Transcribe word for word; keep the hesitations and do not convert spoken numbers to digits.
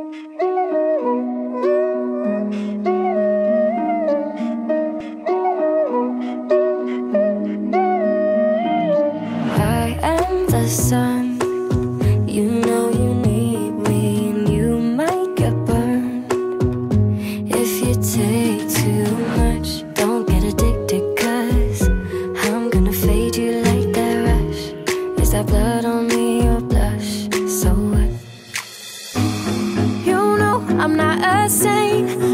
The sun, you know you need me, and you might get burned if you take too much. Don't get addicted, cause I'm gonna fade you like that rush. Is that blood on me or blush? So what? You know I'm not a saint,